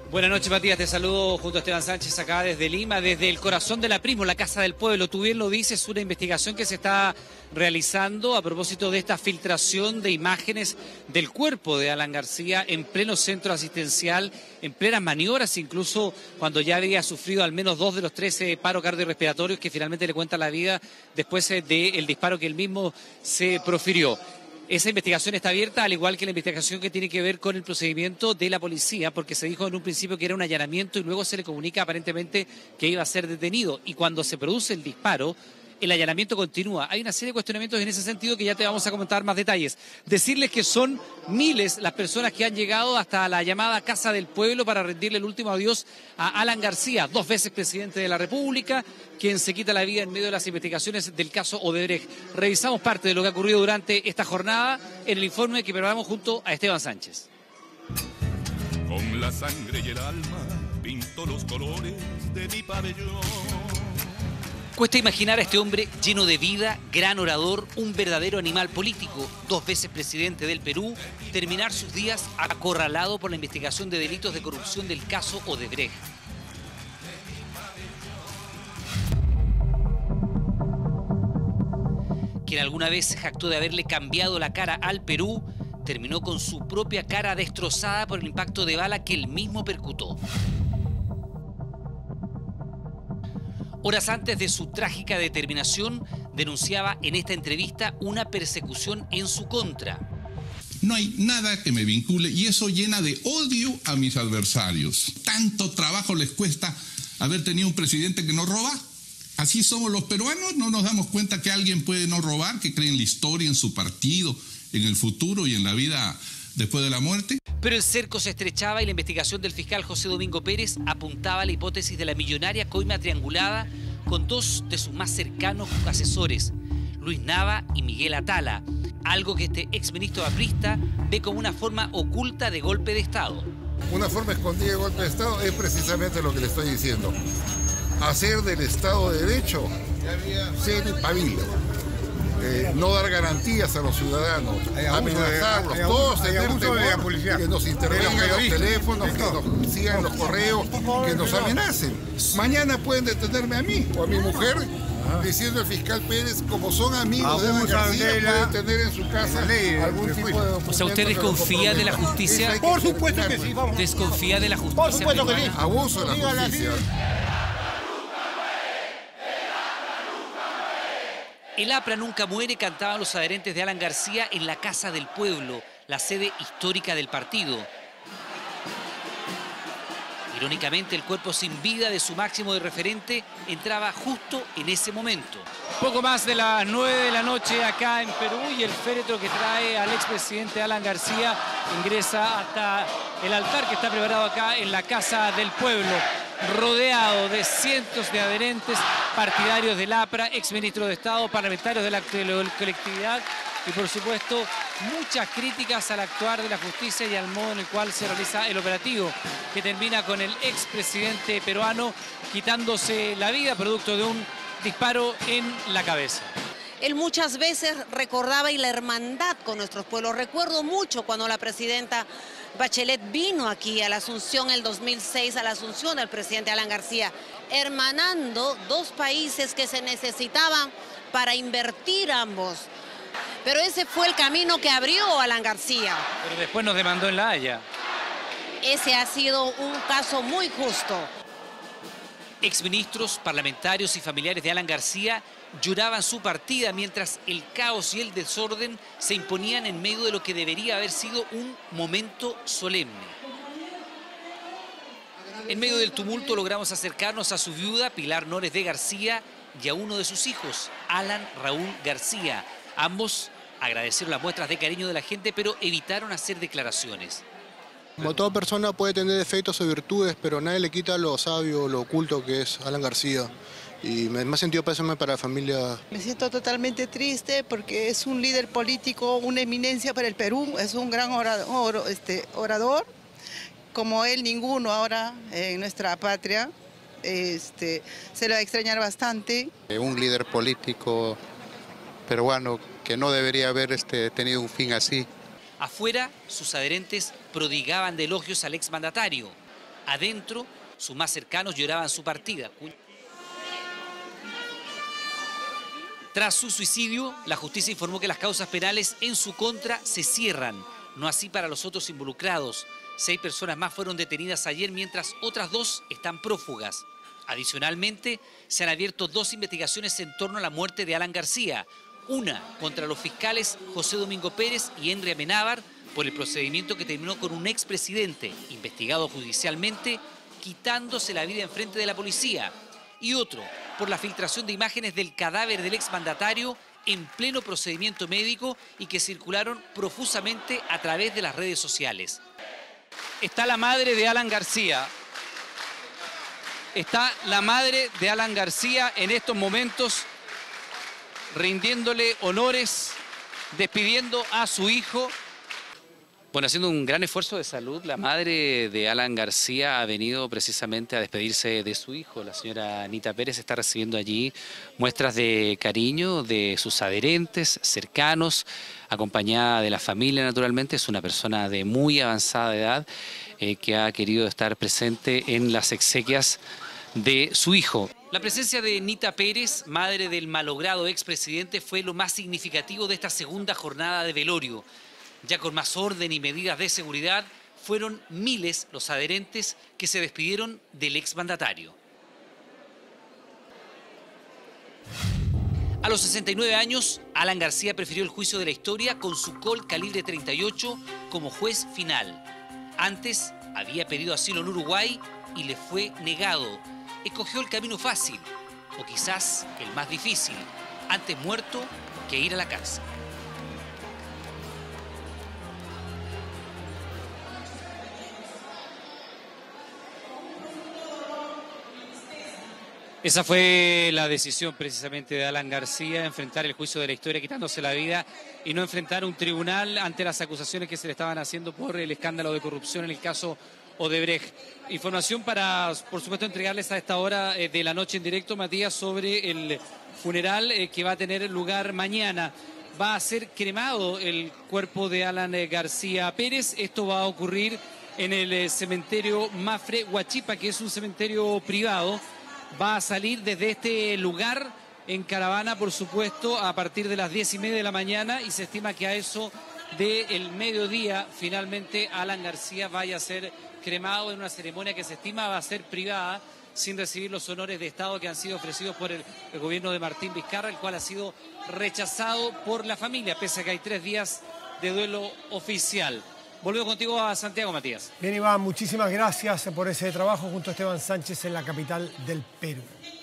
Buenas noches, Matías. Te saludo junto a Esteban Sánchez acá desde Lima, desde el corazón de la Prismo, la Casa del Pueblo. Tú bien lo dices, una investigación que se está realizando a propósito de esta filtración de imágenes del cuerpo de Alan García en pleno centro asistencial, en plenas maniobras, incluso cuando ya había sufrido al menos 2 de los 13 paros cardiorrespiratorios que finalmente le cuentan la vida después del disparo que él mismo se profirió. Esa investigación está abierta, al igual que la investigación que tiene que ver con el procedimiento de la policía, porque se dijo en un principio que era un allanamiento y luego se le comunica aparentemente que iba a ser detenido. Y cuando se produce el disparo, el allanamiento continúa. Hay una serie de cuestionamientos en ese sentido que ya te vamos a comentar más detalles. Decirles que son miles las personas que han llegado hasta la llamada Casa del Pueblo para rendirle el último adiós a Alan García, 2 veces presidente de la República, quien se quita la vida en medio de las investigaciones del caso Odebrecht. Revisamos parte de lo que ha ocurrido durante esta jornada en el informe que preparamos junto a Esteban Sánchez. Con la sangre y el alma pinto los colores de mi pabellón. Cuesta imaginar a este hombre lleno de vida, gran orador, un verdadero animal político, 2 veces presidente del Perú, terminar sus días acorralado por la investigación de delitos de corrupción del caso Odebrecht. Quien alguna vez se jactó de haberle cambiado la cara al Perú, terminó con su propia cara destrozada por el impacto de bala que él mismo percutó. Horas antes de su trágica determinación, denunciaba en esta entrevista una persecución en su contra. No hay nada que me vincule y eso llena de odio a mis adversarios. Tanto trabajo les cuesta haber tenido un presidente que no roba. Así somos los peruanos, no nos damos cuenta que alguien puede no robar, que cree en la historia, en su partido, en el futuro y en la vida después de la muerte. Pero el cerco se estrechaba y la investigación del fiscal José Domingo Pérez apuntaba a la hipótesis de la millonaria coima triangulada con 2 de sus más cercanos asesores, Luis Nava y Miguel Atala, algo que este exministro aprista ve como una forma oculta de golpe de Estado. Una forma escondida de golpe de Estado es precisamente lo que le estoy diciendo. Hacer del Estado de Derecho ser pabilo. No dar garantías a los ciudadanos, amenazarlos, todos tener temor, que nos intervengan los teléfonos, que nos sigan los correos, que nos amenacen. Mañana pueden detenerme a mí o a mi mujer, diciendo el fiscal Pérez, como son amigos de Alan García, pueden tener en su casa algún tipo de documento. O sea, ¿usted desconfía de la justicia? Por supuesto que sí, vamos. ¿Desconfía de la justicia? Por supuesto que sí. Abuso de la justicia. El APRA nunca muere, cantaban los adherentes de Alan García en la Casa del Pueblo, la sede histórica del partido. Irónicamente, el cuerpo sin vida de su máximo de referente entraba justo en ese momento. Poco más de las 9 de la noche acá en Perú y el féretro que trae al expresidente Alan García ingresa hasta el altar que está preparado acá en la Casa del Pueblo, rodeado de cientos de adherentes partidarios del APRA, exministros de Estado, parlamentarios de la colectividad y, por supuesto, muchas críticas al actuar de la justicia y al modo en el cual se realiza el operativo, que termina con el expresidente peruano quitándose la vida producto de un disparo en la cabeza. Él muchas veces recordaba y la hermandad con nuestros pueblos. Recuerdo mucho cuando la presidenta Bachelet vino aquí a la Asunción el 2006, a la Asunción del presidente Alan García, hermanando 2 países que se necesitaban para invertir ambos. Pero ese fue el camino que abrió Alan García. Pero después nos demandó en La Haya. Ese ha sido un caso muy justo. Exministros, parlamentarios y familiares de Alan García lloraban su partida mientras el caos y el desorden se imponían en medio de lo que debería haber sido un momento solemne. En medio del tumulto logramos acercarnos a su viuda, Pilar Nores de García, y a uno de sus hijos, Alan Raúl García. Ambos agradecieron las muestras de cariño de la gente, pero evitaron hacer declaraciones. Como toda persona puede tener defectos o virtudes, pero nadie le quita lo sabio, lo oculto que es Alan García. Y me ha sentido pésame para la familia. Me siento totalmente triste porque es un líder político, una eminencia para el Perú, es un gran orador. Como él, ninguno ahora en nuestra patria. Se lo va a extrañar bastante. Un líder político peruano que no debería haber tenido un fin así. Afuera, sus adherentes prodigaban de elogios al exmandatario. Adentro, sus más cercanos lloraban su partida. Tras su suicidio, la justicia informó que las causas penales en su contra se cierran, no así para los otros involucrados. 6 personas más fueron detenidas ayer, mientras otras 2 están prófugas. Adicionalmente, se han abierto 2 investigaciones en torno a la muerte de Alan García. Una contra los fiscales José Domingo Pérez y Henry Amenábar por el procedimiento que terminó con un expresidente investigado judicialmente quitándose la vida en frente de la policía. Y otro por la filtración de imágenes del cadáver del exmandatario en pleno procedimiento médico y que circularon profusamente a través de las redes sociales. Está la madre de Alan García. Está la madre de Alan García en estos momentos rindiéndole honores, despidiendo a su hijo. Bueno, haciendo un gran esfuerzo de salud, la madre de Alan García ha venido precisamente a despedirse de su hijo. La señora Anita Pérez está recibiendo allí muestras de cariño de sus adherentes, cercanos, acompañada de la familia naturalmente. Es una persona de muy avanzada edad que ha querido estar presente en las exequias de su hijo. La presencia de Anita Pérez, madre del malogrado expresidente, fue lo más significativo de esta segunda jornada de velorio. Ya con más orden y medidas de seguridad, fueron miles los adherentes que se despidieron del exmandatario. A los 69 años, Alan García prefirió el juicio de la historia con su Colt calibre 38 como juez final. Antes había pedido asilo en Uruguay y le fue negado. Escogió el camino fácil, o quizás el más difícil, antes muerto que ir a la cárcel. Esa fue la decisión precisamente de Alan García, enfrentar el juicio de la historia quitándose la vida y no enfrentar un tribunal ante las acusaciones que se le estaban haciendo por el escándalo de corrupción en el caso Odebrecht. Información para, por supuesto, entregarles a esta hora de la noche en directo, Matías, sobre el funeral que va a tener lugar mañana. Va a ser cremado el cuerpo de Alan García Pérez. Esto va a ocurrir en el cementerio Mafre Huachipa, que es un cementerio privado. Va a salir desde este lugar en caravana, por supuesto, a partir de las 10:30 de la mañana, y se estima que a eso del mediodía finalmente Alan García vaya a ser cremado en una ceremonia que se estima va a ser privada, sin recibir los honores de Estado que han sido ofrecidos por el gobierno de Martín Vizcarra, el cual ha sido rechazado por la familia, pese a que hay 3 días de duelo oficial. Volvemos contigo a Santiago, Matías. Bien, Iván, muchísimas gracias por ese trabajo junto a Esteban Sánchez en la capital del Perú.